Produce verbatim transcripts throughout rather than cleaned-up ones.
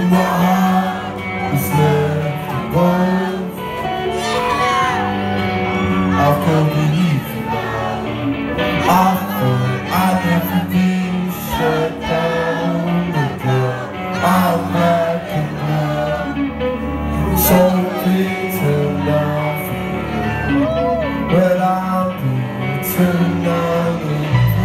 my heart is left alone. I've come to leave you. I thought I'd never be shut down, but girl, I'm back again. So big to love you, but I'll be tonight.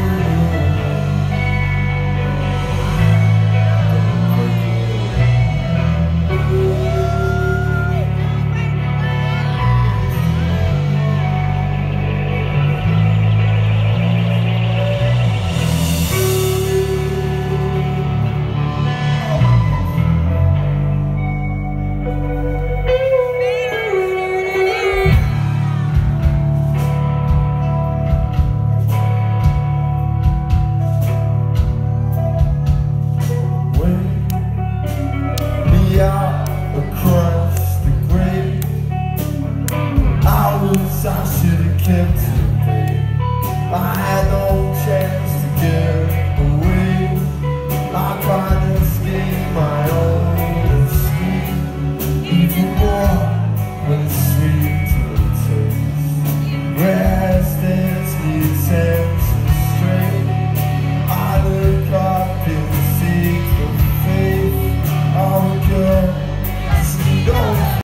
Across the grave, I was, I should have kept it, babe. I had no chance.